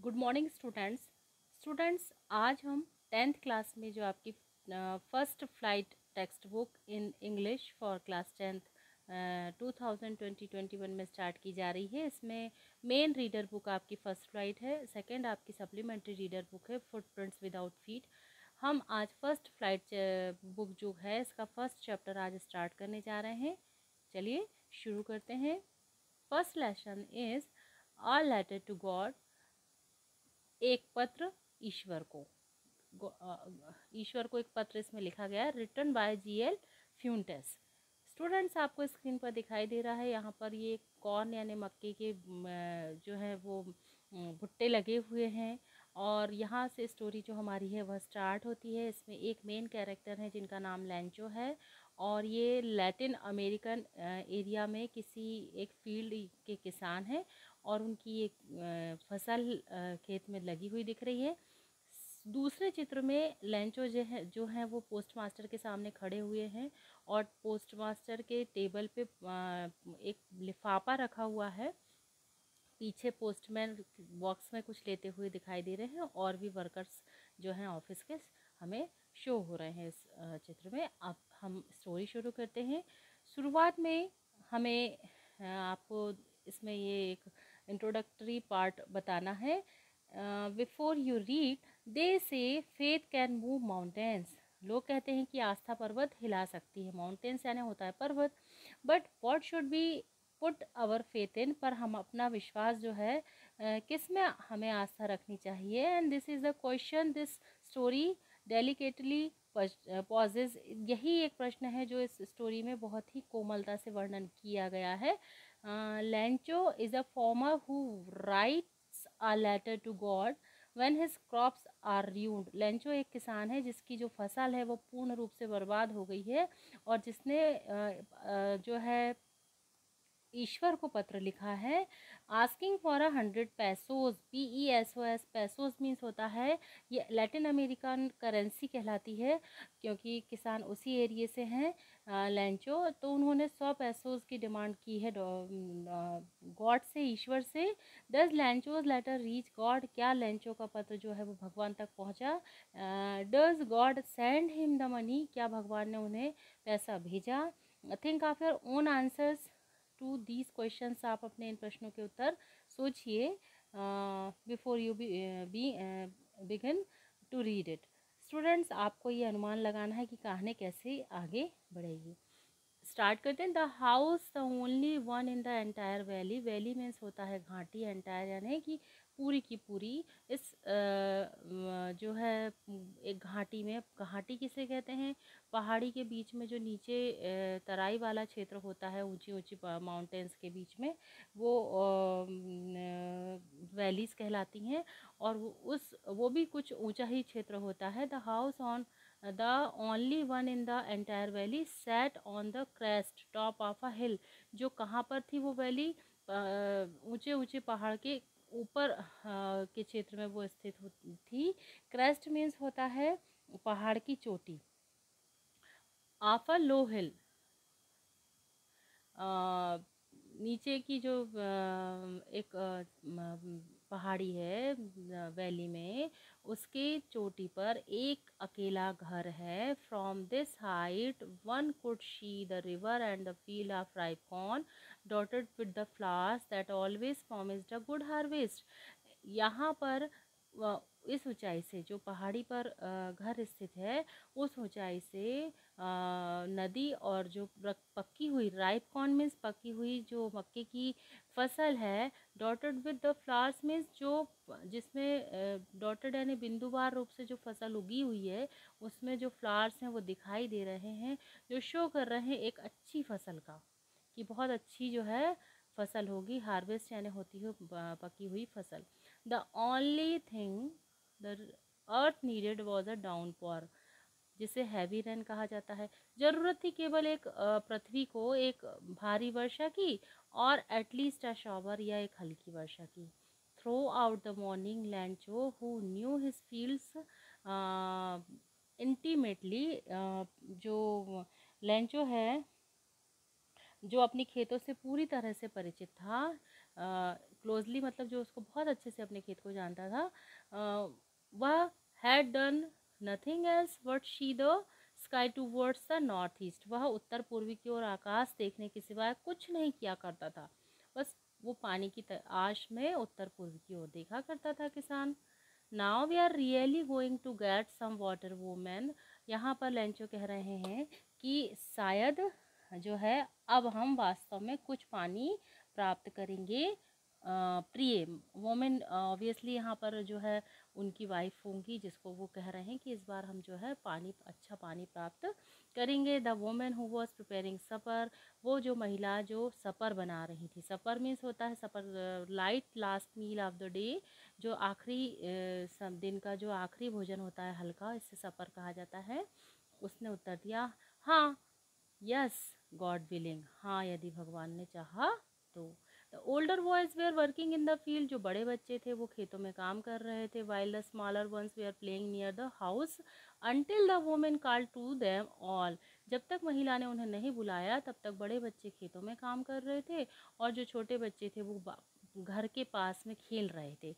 Good morning students आज हम 10th class में जो आपकी first flight text book in English for class 10th 2020-21 में स्टार्ट की जा रही है। इसमें मेन रीडर बुक आपकी फर्स्ट फ्लाइट है, सेकंड आपकी सप्लीमेंट्री रीडर बुक है फुटप्रिंट्स विदाउट फीट। हम आज फर्स्ट फ्लाइट बुक जो है इसका फर्स्ट चैप्टर आज स्टार्ट करने जा रहे हैं। चलिए शुरू करते हैं। First lesson is a letter to God, एक पत्र ईश्वर को। ईश्वर को एक पत्र इसमें लिखा गया है, written by G.L. Fuentes. Students आपको स्क्रीन पर दिखाई दे रहा है, यहाँ पर ये कॉर्न यानी मक्के के जो है वो भुट्टे लगे हुए हैं और यहाँ से स्टोरी जो हमारी है वह स्टार्ट होती है। इसमें एक मेन कैरेक्टर है जिनका नाम लैंचो है और ये लैटिन अमेरिकन एरिया में किसी एक फील्ड के किसान हैं और उनकी एक फसल खेत में लगी हुई दिख रही है। दूसरे चित्र में लैंचो जो है वो पोस्ट मास्टर के सामने खड़े हुए हैं और पोस्ट मास्टर के टेबल पे एक लिफाफा रखा हुआ है। पीछे पोस्टमैन बॉक्स में कुछ लेते हुए दिखाई दे रहे हैं और भी वर्कर्स जो हैं ऑफिस के हमें शो हो रहे हैं इस चित्र में। अब हम स्टोरी शुरू करते हैं। शुरुआत में हमें आपको इसमें ये एक इंट्रोडक्टरी पार्ट बताना है। बिफोर यू रीड दे से फेथ कैन मूव माउंटेन्स। लोग कहते हैं कि आस्था पर्वत हिला सकती है। माउंटेन्स यानी होता है पर्वत। But what should be put our faith in, पर हम अपना विश्वास जो है किस में हमें आस्था रखनी चाहिए। And this is the question this story delicately poses. यही एक प्रश्न है जो इस स्टोरी में बहुत ही कोमलता से वर्णन किया गया है। Lencho is a farmer who writes a letter to God when his crops are ruined। Lencho एक किसान है जिसकी जो फसल है वो पूर्ण रूप से बर्बाद हो गई है और जिसने जो है ईश्वर को पत्र लिखा है asking for 100 pesos. PESOS, pesos means होता है, ये लैटिन अमेरिकन करेंसी कहलाती है क्योंकि किसान उसी एरिए से हैं लैंचो। तो उन्होंने 100 पैसोज की डिमांड की है गॉड से, ईश्वर से। Does Lencho's letter reach God, क्या लैंचो का पत्र जो है वो भगवान तक पहुंचा। Does God send him the money, क्या भगवान ने उन्हें पैसा भेजा। Think of your own answers to these questions. आप अपने इन प्रश्नों के उत्तर सोचिए before you begin to read it. Students आपको ये अनुमान लगाना है कि कहानी कैसे आगे बढ़ेगी। स्टार्ट करते हैं। The house the only one in the entire valley. Valley means होता है घाटी, एंटायर यानी कि पूरी की पूरी। इस जो है एक घाटी में, घाटी किसे कहते हैं, पहाड़ी के बीच में जो नीचे तराई वाला क्षेत्र होता है, ऊंची ऊंची माउंटेन्स के बीच में, वो वैलीज कहलाती हैं और वो भी कुछ ऊंचा ही क्षेत्र होता है। The house on the only one in the entire valley set on the crest top of a hill. जो कहाँ पर थी वो वैली, ऊंचे ऊंचे पहाड़ के ऊपर के क्षेत्र में वो स्थित थी। क्रेस्ट मीन्स होता है पहाड़ की चोटी। ऑफ अ लो हिल, नीचे की जो एक पहाड़ी है वैली में, उसके चोटी पर एक अकेला घर है। From this height one could see the river and the field of ripe corn dotted with the flowers that always promised a good harvest. यहाँ पर इस ऊंचाई से, जो पहाड़ी पर घर स्थित है, उस ऊंचाई से नदी और जो पक्की हुई राइप कॉर्न मीन्स पक्की हुई जो मक्के की फसल है, dotted with the flowers means जो जिसमें डॉटेड यानी बिंदुवार रूप से जो फसल उगी हुई है उसमें जो फ्लावर्स हैं वो दिखाई दे रहे हैं, जो शो कर रहे हैं एक अच्छी फसल का, कि बहुत अच्छी जो है फसल होगी। हार्वेस्ट यानी होती हो पकी हुई फसल। The only thing the earth needed was a downpour, जिसे हैवी रेन कहा जाता है। ज़रूरत थी केवल एक पृथ्वी को एक भारी वर्षा की और एटलीस्ट अ शॉवर या एक हल्की वर्षा की। Throughout the morning Lencho who knew his fields intimately, जो लैंचो है जो अपनी खेतों से पूरी तरह से परिचित था, क्लोजली मतलब जो उसको बहुत अच्छे से अपने खेत को जानता था, वह had done nothing else but see the sky towards the north east. वह उत्तर पूर्वी की ओर आकाश देखने के सिवाय कुछ नहीं किया करता था, बस वो पानी की आश में उत्तर पूर्व की ओर देखा करता था किसान। Now we are really going to get some water woman. यहाँ पर लेंचो कह रहे हैं कि शायद जो है अब हम वास्तव में कुछ पानी प्राप्त करेंगे। प्रिय वोमेन ऑब्वियसली यहाँ पर जो है उनकी वाइफ होंगी, जिसको वो कह रहे हैं कि इस बार हम जो है पानी, अच्छा पानी प्राप्त करेंगे। The woman who was preparing supper, वो जो महिला जो सपर बना रही थी। सपर मीन्स होता है supper, light last meal of the day, जो आखिरी दिन का जो आखिरी भोजन होता है हल्का, इससे सपर कहा जाता है। उसने उत्तर दिया, हाँ, यस गॉड विलिंग, हाँ यदि भगवान ने चाहा तो। The older boys were working in the field, जो बड़े बच्चे थे वो खेतों में काम कर रहे थे। While the smaller ones were playing near the house until the woman call to them all, जब तक महिला ने उन्हें नहीं बुलाया तब तक बड़े बच्चे खेतों में काम कर रहे थे और जो छोटे बच्चे थे वो घर के पास में खेल रहे थे।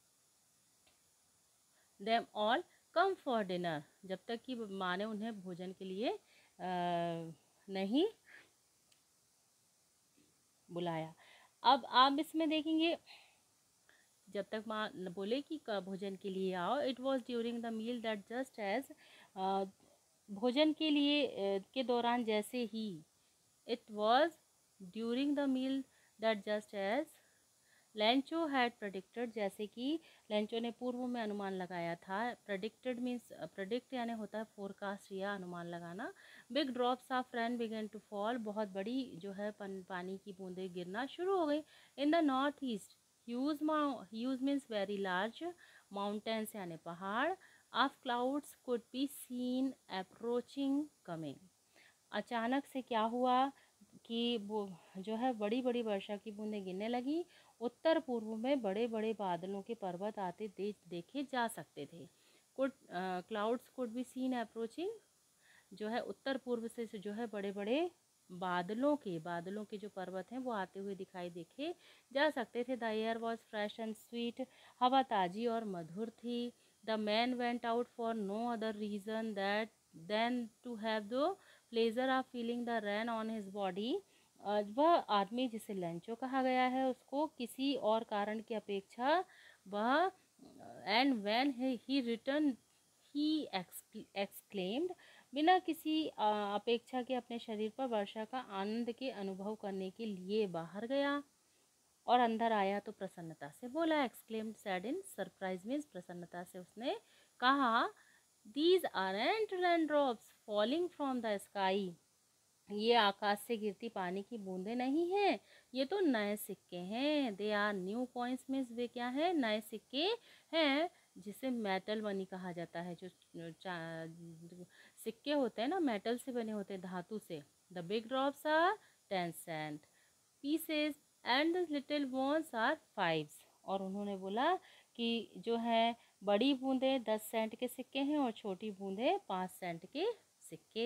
Them all come for dinner, जब तक कि माँ ने उन्हें भोजन के लिए नहीं बुलाया। अब आप इसमें देखेंगे, जब तक माँ बोले कि भोजन के लिए आओ, it was during the meal that just as, भोजन के लिए के दौरान जैसे ही, it was during the meal that just as Lencho had predicted, जैसे कि लेंचो ने पूर्व में अनुमान लगाया था। प्रेडिक्टेड मीन्स, प्रेडिक्ट यानी होता है फोरकास्ट या अनुमान लगाना। Big drops of rain began to fall, बहुत बड़ी जो है पानी की बूंदें गिरना शुरू हो गई। In the north east huge means very large, mountains यानी पहाड़, of clouds could be seen approaching coming. अचानक से क्या हुआ कि वो जो है बड़ी बड़ी वर्षा की बूंदें गिरने लगी। उत्तर पूर्व में बड़े बड़े बादलों के पर्वत आते देखे जा सकते थे। Could clouds could be seen approaching, जो है उत्तर पूर्व से जो है बड़े बड़े बादलों के जो पर्वत हैं वो आते हुए दिखाई देखे जा सकते थे। The air was fresh and sweet, हवा ताजी और मधुर थी। The man went out for no other reason that than to have the pleasure of feeling the rain on his body. वह आदमी जिसे लेंचो कहा गया है, उसको किसी और कारण की अपेक्षा वह, and when he return he exclaimed, बिना किसी अपेक्षा के अपने शरीर पर वर्षा का आनंद के अनुभव करने के लिए बाहर गया और अंदर आया तो प्रसन्नता से बोला। Exclaimed said in surprise means, प्रसन्नता से उसने कहा, these aren't rain drops falling from the sky, ये आकाश से गिरती पानी की बूंदें नहीं हैं, ये तो नए सिक्के हैं। They are new coins means, वे क्या है, नए सिक्के हैं, जिसे मेटल मनी कहा जाता है। जो सिक्के होते हैं ना, मेटल से बने होते हैं, धातु से। The big drops are 10 cent pieces and the little ones are 5। और उन्होंने बोला कि जो है बड़ी बूंदें 10 सेंट के सिक्के हैं और छोटी बूंदें 5 सेंट के सिक्के।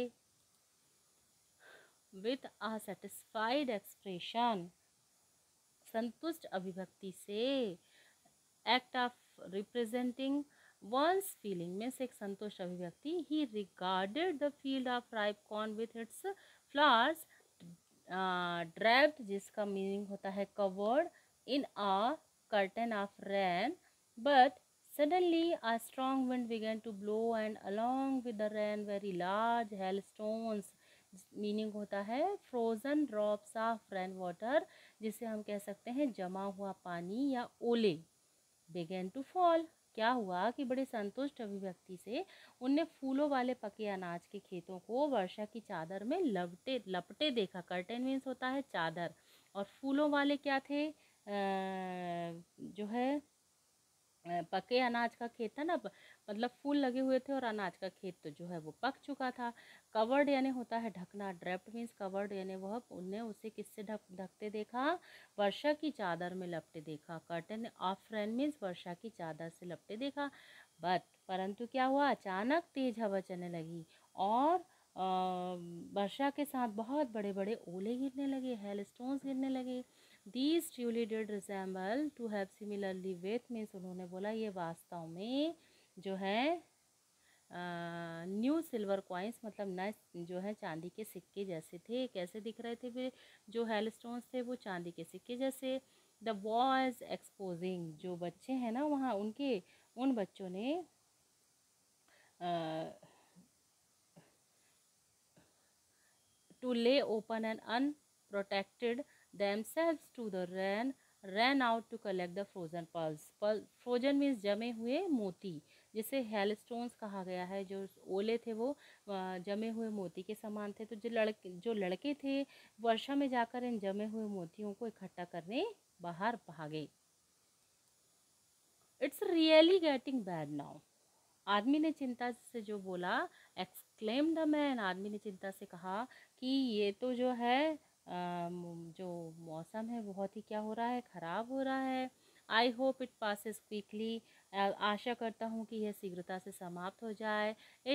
विथ अ सेटिस्फाइड एक्सप्रेशन, संतुष्ट अभिव्यक्ति से, act of representing one's feeling में से एक संतुष्ट अभिव्यक्ति, he regarded the field of ripe corn with its flowers draped, जिसका मीनिंग होता है covered in a curtain of rain, but suddenly a strong wind began to blow and along with the rain very large hailstones, meaning होता है frozen drops of rain water, जिसे हम कह सकते हैं जमा हुआ पानी या ओले। बिगेन टू फॉल, क्या हुआ कि बड़े संतुष्ट अभिव्यक्ति से उनने फूलों वाले पके अनाज के खेतों को वर्षा की चादर में लपटे देखा। कर्टेन मीन्स होता है चादर, और फूलों वाले क्या थे, जो है पके अनाज का खेत था ना, मतलब फूल लगे हुए थे और अनाज का खेत तो जो है वो पक चुका था। कवर्ड यानी होता है ढकना, ड्रेप्ड मीन्स कवर्ड यानी वह, उनने उसे किससे ढकते देखा, वर्षा की चादर में लपटे देखा। कर्टन ऑफ रेन मीन्स वर्षा की चादर से लपटे देखा। बट परंतु क्या हुआ, अचानक तेज हवा चलने लगी और वर्षा के साथ बहुत बड़े बड़े ओले गिरने लगे, हेल स्टोन्स गिरने लगे। These truly did resemble to have similarly with means उन्होंने बोला ये वास्तव में जो है न्यू सिल्वर कॉइन्स मतलब नए जो है चांदी के सिक्के जैसे थे। कैसे दिख रहे थे वे जो हेलस्टोन्स थे, वो चांदी के सिक्के जैसे। द बॉयज एक्सपोजिंग, जो बच्चे हैं ना वहाँ उनके, उन बच्चों ने to lay open and unprotected themselves to the rain, ran out to collect the frozen pearls. Frozen means जमे हुए मोती, जिसे हेलस्टोन्स कहा गया है। जो ओले थे वो जमे हुए मोती के समान थे। तो जो लड़के थे वर्षा में जाकर इन जमे हुए मोतियों को इकट्ठा करने बाहर भागे। It's really getting bad now, आदमी ने चिंता से जो बोला, एक्सक्लेम द मैन, आदमी ने चिंता से कहा कि ये तो जो है जो मौसम है बहुत ही क्या हो रहा है, ख़राब हो रहा है। I hope it passes quickly, आशा करता हूँ कि यह शीघ्रता से समाप्त हो जाए।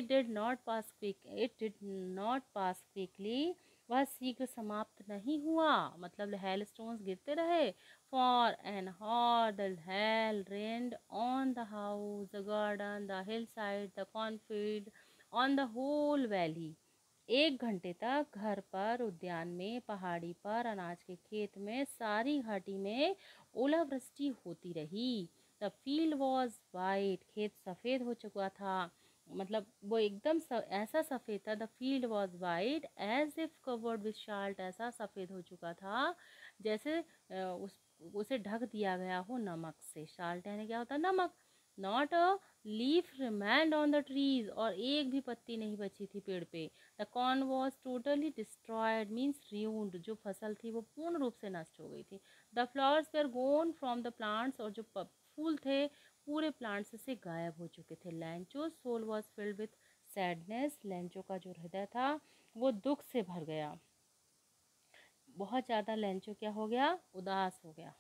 It did not pass quickly, वह शीघ्र समाप्त नहीं हुआ, मतलब हेल स्टोन्स गिरते रहे। For an hour the hail rained on the house, the garden, the hillside, the cornfield, on the whole valley. 1 घंटे तक घर पर, उद्यान में, पहाड़ी पर, अनाज के खेत में, सारी घाटी में ओलावृष्टि होती रही। द फील्ड वॉज वाइट, खेत सफ़ेद हो चुका था, मतलब वो एकदम ऐसा सफ़ेद था। The field was white as if covered with salt, ऐसा सफ़ेद हो चुका था जैसे उसे ढक दिया गया हो नमक से। शाल्ट यानी क्या होता है, नमक। Not a leaf remained on the trees, और एक भी पत्ती नहीं बची थी पेड़ पे। The corn was totally destroyed means ruined, जो फसल थी वो पूर्ण रूप से नष्ट हो गई थी। The flowers were gone from the plants, और जो फूल थे पूरे प्लांट्स से गायब हो चुके थे। Lencho soul was filled with sadness, Lencho का जो हृदय था वो दुख से भर गया। बहुत ज़्यादा लैंचो क्या हो गया, उदास हो गया।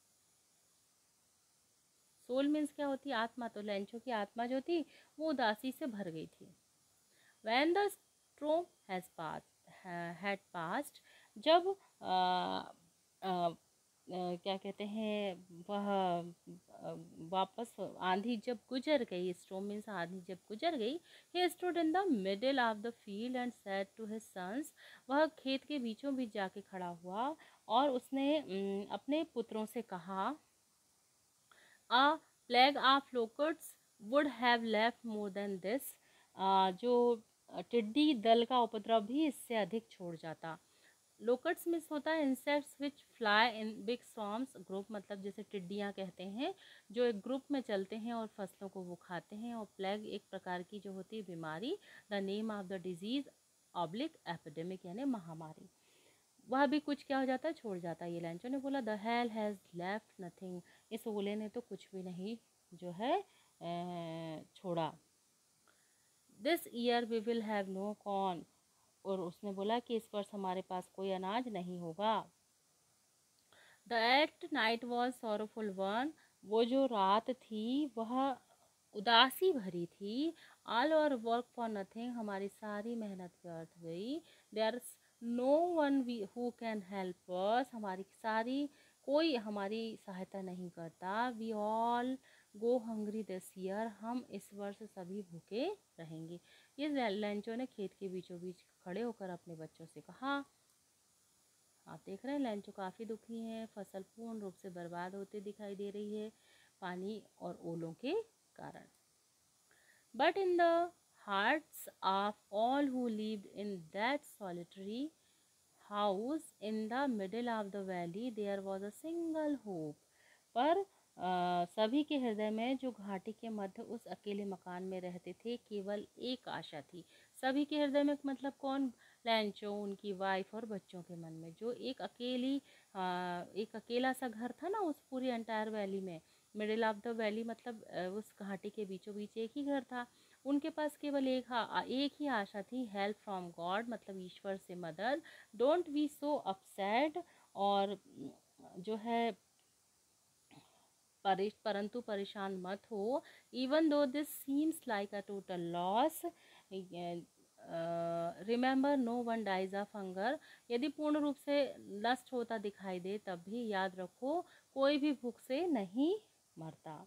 सोल मीन्स क्या होती है, आत्मा। तो लैंचो की आत्मा जो थी वो उदासी से भर गई थी। When the storm had passed, जब क्या कहते हैं वह वापस आंधी जब गुजर गई, स्ट्रोम मीन्स आंधी जब गुजर गई। He stood in the middle of the field and said to his sons, वह खेत के बीचों बीच जाके खड़ा हुआ और उसने अपने पुत्रों से कहा, a plague of locusts would have left more than this, जो टिड्डी दल का उपद्रव भी इससे अधिक छोड़ जाता। लोकट्स मिस होता है insects which fly in big swarms, group मतलब जैसे टिड्डियाँ कहते हैं जो एक ग्रुप में चलते हैं और फसलों को वो खाते हैं। और प्लेग एक प्रकार की जो होती है बीमारी, the name of the disease oblique epidemic यानी महामारी, वह भी कुछ क्या हो जाता है, छोड़ जाता है। ये लैंचो ने बोला, the hail has left nothing, इस ओले ने तो कुछ भी नहीं जो है छोड़ा। This year we will have no corn, और उसने बोला कि इस वर्ष हमारे पास कोई अनाज नहीं होगा। The at night was sorrowful one, वो जो रात थी वह उदासी भरी थी। ऑल और वर्क फॉर नथिंग, हमारी सारी मेहनत व्यर्थ गई। There no one we who can help us, हमारी सारी कोई हमारी सहायता नहीं करता। We all go hungry this year, हम इस वर्ष सभी भूखे रहेंगे। ये लैंचो ने खेत के बीचों बीच खड़े होकर अपने बच्चों से कहा। आप देख रहे हैं लैंचो काफ़ी दुखी हैं, फसल पूर्ण रूप से बर्बाद होती दिखाई दे रही है पानी और ओलों के कारण। But in the hearts of all who lived in that solitary house in the middle of the valley there was a single hope, पर सभी के हृदय में जो घाटी के मध्य उस अकेले मकान में रहते थे केवल एक आशा थी। सभी के हृदय में मतलब कौन, लैंचो, उनकी वाइफ और बच्चों के मन में। जो एक अकेला सा घर था ना उस पूरी एंटायर वैली में, मिडिल ऑफ द वैली मतलब उस घाटी के बीचों बीच एक ही घर था। उनके पास केवल एक ही आशा थी, हेल्प फ्रॉम गॉड मतलब ईश्वर से मदद। डोंट बी सो अपसेट, और जो है परंतु परेशान मत हो। Even though this seems like a total loss, remember no one dies of hunger, यदि पूर्ण रूप से नष्ट होता दिखाई दे तब भी याद रखो कोई भी भूख से नहीं मरता।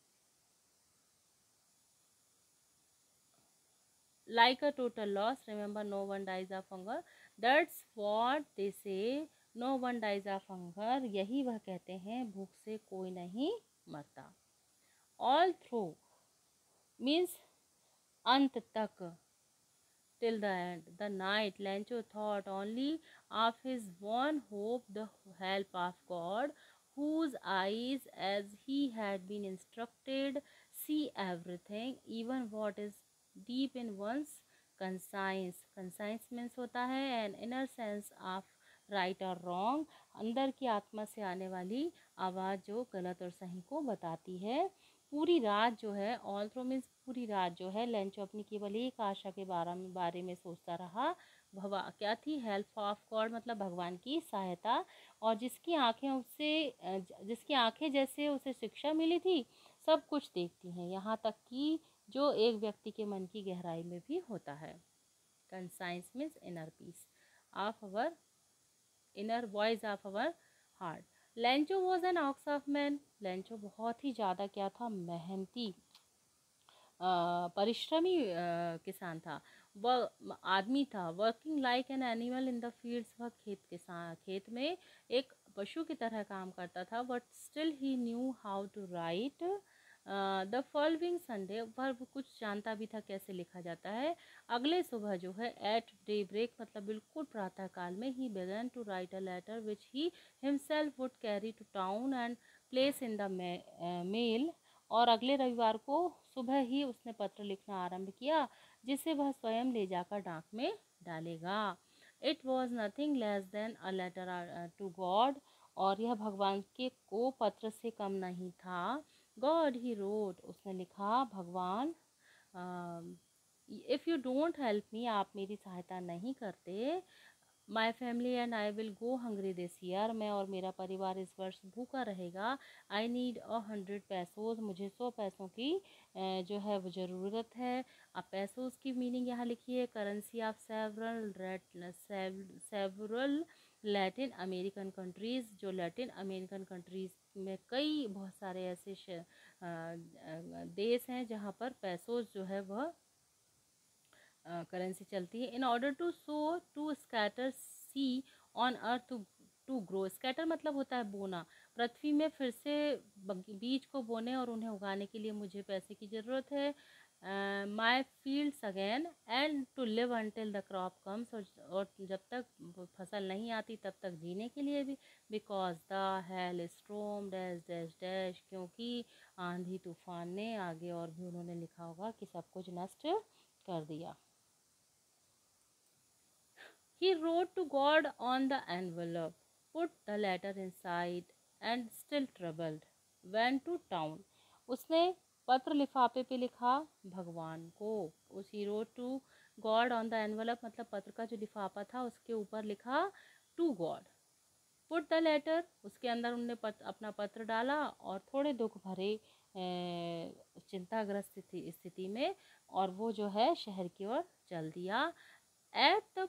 Like a total loss, remember no one dies of hunger, that's what they say, no one dies of hunger, यही वह कहते हैं भूख से कोई नहीं मरता। All through means अंत तक, till the end the night, Lancho thought only of his one hope, the help of God, whose eyes, as he had been instructed, see everything, even what is deep in one's conscience. Conscience means होता है an inner sense of right or wrong, अंदर की आत्मा से आने वाली आवाज़ जो गलत और सही को बताती है। पूरी रात जो है, ऑल थ्रू मीन्स पूरी रात जो है, लेंचो अपनी केवल एक आशा के बारे में सोचता रहा। भवा क्या थी? हेल्प ऑफ गॉड, मतलब भगवान की सहायता, और जिसकी आंखें जैसे उसे शिक्षा मिली थी सब कुछ देखती हैं, यहाँ तक कि जो एक व्यक्ति के मन की गहराई में भी होता है। Conscience means inner peace of our, inner voice of our heart. Lencho was an ox of man, Lencho बहुत ही ज़्यादा क्या था? मेहनती, परिश्रमी किसान था, वह आदमी था। Working like an animal in the fields, वह खेत में एक पशु की तरह काम करता था। But still he knew how to write the following Sunday, पर वो कुछ जानता भी था कैसे लिखा जाता है। अगले सुबह जो है, एट डे ब्रेक मतलब बिल्कुल प्रातः काल में, he began to write a letter which he himself would carry to town and place in the mail, और अगले रविवार को सुबह ही उसने पत्र लिखना आरंभ किया जिसे वह स्वयं ले जाकर डाक में डालेगा। It was nothing less than a letter to God, और यह भगवान के को पत्र से कम नहीं था। गॉड ही रोट, उसने लिखा, भगवान, if you don't help me, आप मेरी सहायता नहीं करते, my family and I will go hungry this year, मैं और मेरा परिवार इस वर्ष भूखा रहेगा। आई नीड 100 पैसोज, मुझे 100 पैसों की जो है वो ज़रूरत है। अब पैसोज की मीनिंग यहाँ लिखी है, currency of several Latin American countries, जो लैटिन अमेरिकन कंट्रीज़ में कई बहुत सारे ऐसे देश हैं जहाँ पर पैसोज जो है वह करेंसी चलती है। In order to sow to scatter seed on earth to grow, scatter मतलब होता है बोना, पृथ्वी में फिर से बीज को बोने और उन्हें उगाने के लिए मुझे पैसे की ज़रूरत है। My fields again and to live until the crop comes, और जब तक फसल नहीं आती तब तक जीने के लिए भी। Because the hailstorm dash dash dash, क्योंकि आंधी तूफान ने, आगे और भी उन्होंने लिखा होगा कि सब कुछ नष्ट कर दिया। He wrote to God on the envelope, put the letter inside, and still troubled, went to town. उसने पत्र लिफाफे पे लिखा भगवान को। He wrote to God on the envelope मतलब पत्र का जो लिफाफा था उसके ऊपर लिखा to God. Put the letter, उसके अंदर उन्होंने अपना पत्र डाला, और थोड़े दुख भरे चिंताग्रस्त स्थिति में, और वो जो है शहर की ओर चल दिया। एट द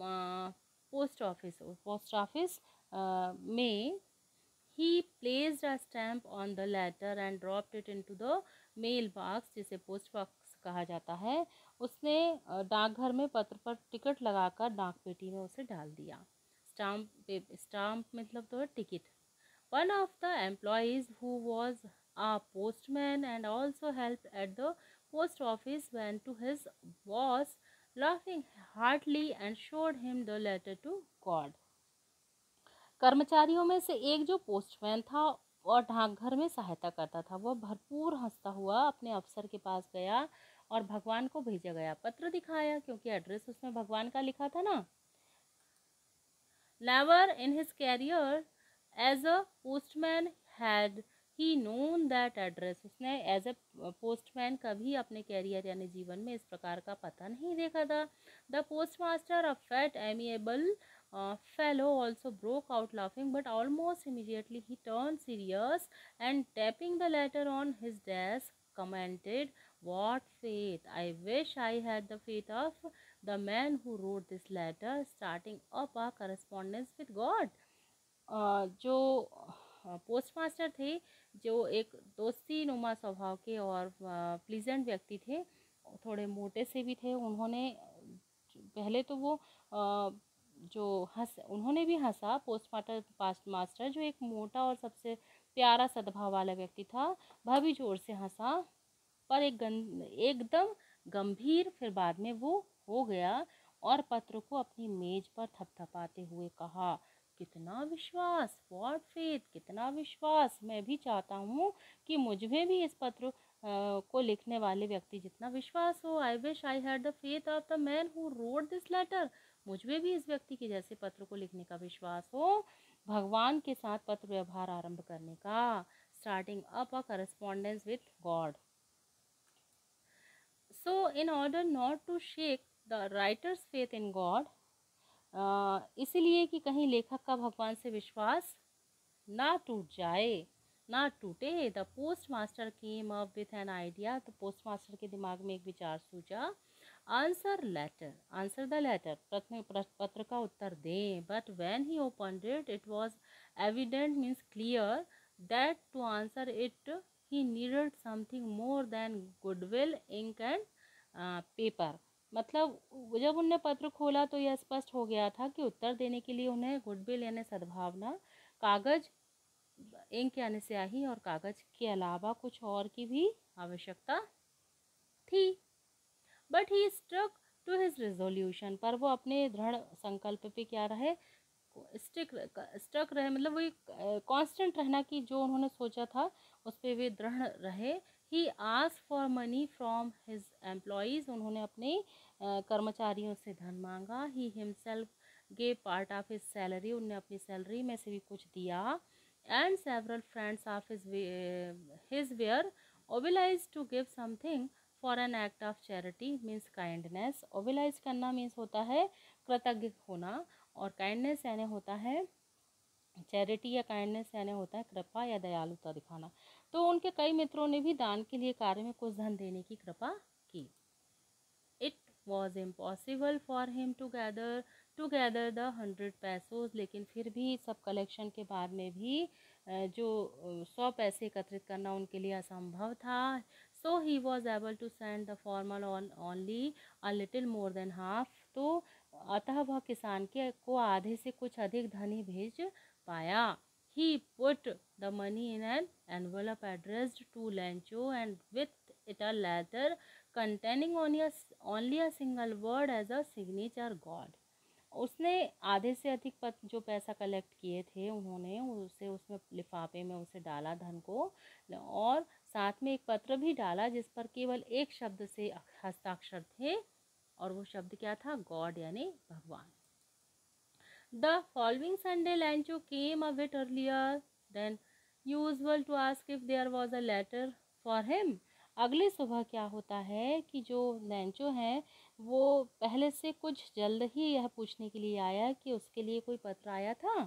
पोस्ट ऑफिस में he placed a stamp on the letter and dropped it into the mail box, जिसे पोस्ट बॉक्स कहा जाता है। उसने डाकघर में पत्र पर टिकट लगाकर डाक पेटी में उसे डाल दिया। स्टाम्प मतलब तो है ticket. One of the employees, who was a postman and also helped at the post office, went to his boss laughing heartily and showed him the letter to God. कर्मचारियों में से एक जो पोस्टमैन था और डाकघर में सहायता करता था, वह भरपूर हंसता हुआ अपने अफसर के पास गया और भगवान को भेजा गया पत्र दिखाया, क्योंकि एड्रेस उसमें भगवान का लिखा था ना। Never in his career as a postman had he known that address, उसने एज ए पोस्टमैन कभी अपने कैरियर यानी जीवन में इस प्रकार का पता नहीं देखा था। The post master, a fat amiable fellow, also broke out laughing, but almost immediately he turned serious and tapping the letter on his desk commented, "What faith! I wish I had the faith of the man who wrote this letter, starting up a correspondence with God." जो postmaster थे, जो एक दोस्ती नुमा स्वभाव के और pleasant व्यक्ति थे, थोड़े मोटे से भी थे, उन्होंने पहले तो वो जो उन्होंने भी हंसा। पास्ट मास्टर जो एक मोटा और सबसे प्यारा सद्भाव वाला व्यक्ति था, वह भी जोर से हंसा, पर एकदम गंभीर। फिर बाद में वो हो गया और पत्र को अपनी मेज पर थपथपाते हुए कहा, कितना विश्वास! What faith! कितना विश्वास! मैं भी चाहता हूँ कि मुझ में भी इस पत्र को लिखने वाले व्यक्ति जितना विश्वास हो। I wish I had the faith of the man who wrote this letter. मुझ में भी इस व्यक्ति के जैसे पत्र को लिखने का विश्वास हो, भगवान के साथ पत्र व्यवहार आरंभ करने का, starting up a correspondence with God. So, in order not to shake the writer's faith in God, इसलिए कि कहीं लेखक का भगवान से विश्वास ना टूट जाए, ना टूटे, the post master came up with an idea. तो पोस्ट मास्टर के दिमाग में एक विचार सूझा। आंसर द लेटर, पत्र का उत्तर दें। But when he opened it, it was evident, means clear, that to answer it he needed something more than goodwill, ink and paper. मतलब जब उनने पत्र खोला तो यह स्पष्ट हो गया था कि उत्तर देने के लिए उन्हें गुडविल यानी सद्भावना, कागज, इंक यानी स्याही और कागज के अलावा कुछ और की भी आवश्यकता थी। But he stuck to his resolution, पर वो अपने दृढ़ संकल्प पे क्या रहे, स्टक रहे, मतलब वो कांस्टेंट रहना कि जो उन्होंने सोचा था उस पर वे दृढ़ रहे। He ask for money from his employees, उन्होंने अपने कर्मचारियों से धन मांगा। He himself gave part of his salary, उन्होंने अपनी सैलरी में से भी कुछ दिया। And several friends of his were obliged to give something for an act of charity, means kindness. Obliged करना मीन्स होता है कृतज्ञ होना, और काइंडनेस यानी होता है चैरिटी या काइंडनेस यानी होता है कृपा या दयालुता दिखाना। तो उनके कई मित्रों ने भी दान के लिए कार्य में कुछ धन देने की कृपा की। It was impossible for him to gather the 100 pesos, लेकिन फिर भी सब कलेक्शन के बाद में भी जो 100 पैसे एकत्रित करना उनके लिए असंभव था। So he was able to send the farmer only a little more than half, तो अतः वह किसान के को आधे से कुछ अधिक धन ही भेज पाया। He put the money in an envelope addressed to Lancho and with it a letter containing only a single word as a signature God. उसने आधे से अधिक जो पैसा कलेक्ट किए थे उन्होंने उसे उसमें लिफाफे में उसे डाला धन को, और साथ में एक पत्र भी डाला जिस पर केवल एक शब्द से हस्ताक्षर थे, और वो शब्द क्या था, गॉड यानी भगवान। The following Sunday, Lancho came a bit earlier than usual to ask if there was a letter for him. अगले सुबह क्या होता है कि जो लैंचो है वो पहले से कुछ जल्द ही यह पूछने के लिए आया कि उसके लिए कोई पत्र आया था।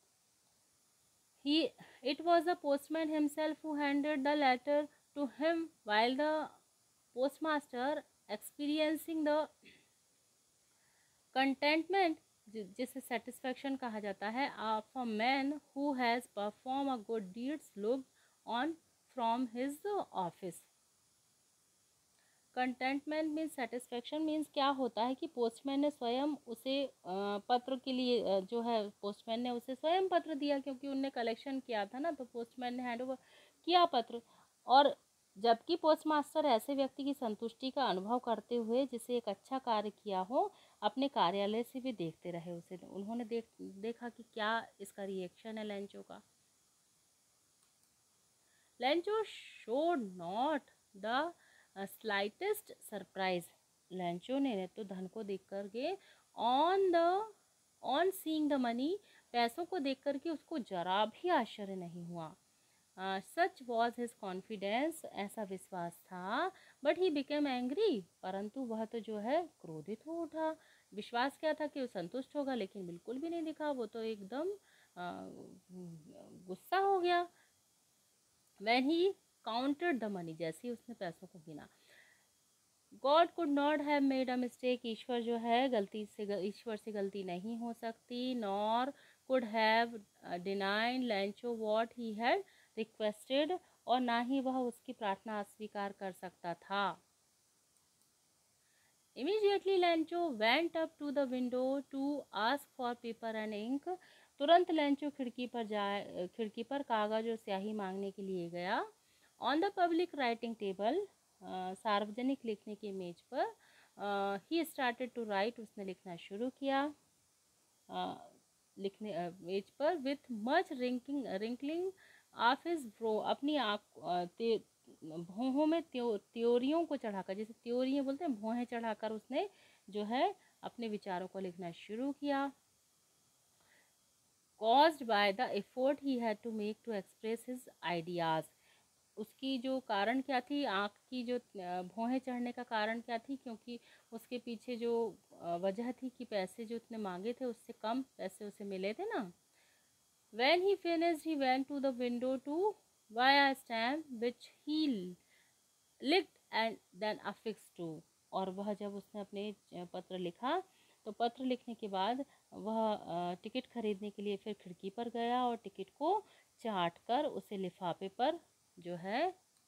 It was the postman himself who handed the letter to him, while the postmaster, experiencing the contentment, जिसे सेटिस्फेक्शन कहा जाता है, of a man who has perform a good deeds, look on from his office. Contentment means satisfaction, means क्या होता है कि postman ने स्वयं उसे पत्र के लिए जो है पोस्टमैन ने उसे स्वयं पत्र दिया, क्योंकि उनने कलेक्शन किया था ना, तो पोस्टमैन ने हैंड ओवर किया पत्र। और जबकि पोस्टमास्टर ऐसे व्यक्ति की संतुष्टि का अनुभव करते हुए जिसे एक अच्छा कार्य किया हो अपने कार्यालय से भी देखते रहे उसे, उन्होंने देखा कि क्या इसका रिएक्शन है लैंचो का। Lencho showed not the slightest surprise, Lencho ने तो धन को देख कर के ऑन सीइंग द मनी, पैसों को देख कर के उसको जरा भी आश्चर्य नहीं हुआ। सच वॉज हिज कॉन्फिडेंस, ऐसा विश्वास था। बट ही बिकेम एंग्री, परंतु वह तो जो है क्रोधित हो उठा। विश्वास क्या था कि वो संतुष्ट होगा, लेकिन बिल्कुल भी नहीं दिखा, वो तो एकदम गुस्सा हो गया। When he counted the money, जैसे ही उसने पैसों को गिना। God could not have made a mistake, ईश्वर जो है ईश्वर से गलती नहीं हो सकती। Nor could have denied Lencho what he had requested, और ना ही वह उसकी प्रार्थना अस्वीकार कर सकता था। Immediately Lancho went up to the window to ask for paper and ink. तुरंत लैंचो खिड़की पर कागज और स्याही मांगने के लिए गया। On the public writing table, सार्वजनिक लिखने की मेज पर ही स्टार्टेड टू राइट, उसने लिखना शुरू किया। लिखने मेज पर with much wrinkling of his brow, अपनी भौहों में त्योरियों को चढ़ाकर, जैसे त्योरियाँ बोलते हैं, भौहें चढ़ाकर उसने जो है अपने विचारों को लिखना शुरू किया। caused by the effort he had to make to express his ideas, उसकी जो कारण क्या थी, आँख की जो भौहें चढ़ने का कारण क्या थी, क्योंकि उसके पीछे जो वजह थी कि पैसे जो उसने मांगे थे उससे कम पैसे उसे मिले थे ना। When he finished he went to the window to buy a stamp which he licked and then affixed to, और वह जब उसने अपने पत्र लिखा तो पत्र लिखने के बाद वह टिकट खरीदने के लिए फिर खिड़की पर गया और टिकट को चाट कर उसे लिफाफे पर जो है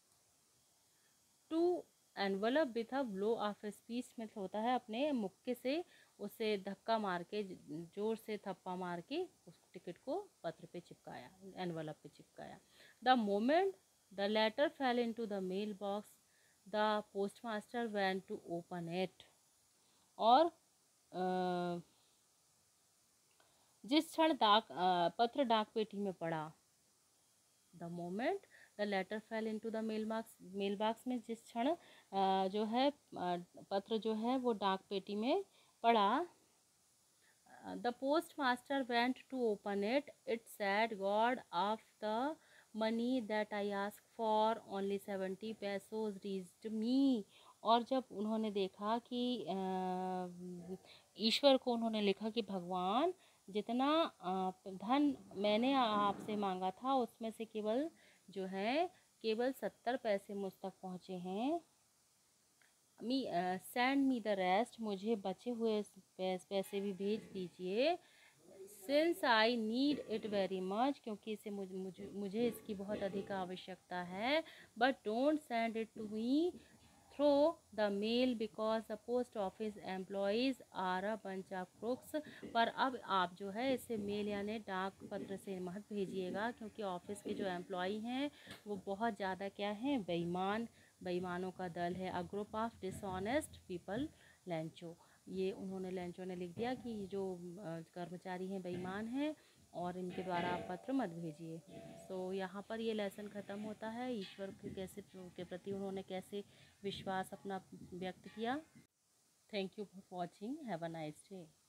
to envelope with a blow of speech में होता है, अपने मुक्के से उसे धक्का मार के, जोर से थप्पा मार के उस टिकट को पत्र पे चिपकाया, एनवलप पे चिपकाया। The moment the letter fell into the mail box the postmaster went to open it, और जिस क्षण पत्र डाक पेटी में पड़ा, the moment the letter fell into the mail box में जिस क्षण जो है पत्र जो है वो डाक पेटी में पड़ा, the post master went to open it, it said God of the money that I ask for only 70 pesos reached me, और जब उन्होंने देखा कि ईश्वर को उन्होंने लिखा कि भगवान, जितना धन मैंने आपसे मांगा था उसमें से केवल 70 पैसे मुझ तक पहुँचे हैं। सेंड मी द रेस्ट, मुझे बचे हुए पैसे भी भेज दीजिए। Since I need it very much, क्योंकि इसे मुझे इसकी बहुत अधिक आवश्यकता है। But don't send it to me through the mail because the post office employees are a bunch of crooks, पर अब आप जो है इसे मेल यानी डाक पत्र से मत भेजिएगा, क्योंकि ऑफिस के जो एम्प्लॉई हैं वो बहुत ज़्यादा क्या हैं, बेईमानों का दल है। A group of dishonest people Lencho, ये उन्होंने लैंचो ने लिख दिया कि जो कर्मचारी हैं बेईमान हैं और इनके द्वारा आप पत्र मत भेजिए। सो यहाँ पर ये लेसन ख़त्म होता है, ईश्वर के प्रति उन्होंने कैसे विश्वास अपना व्यक्त किया। Thank you for watching, have a nice day.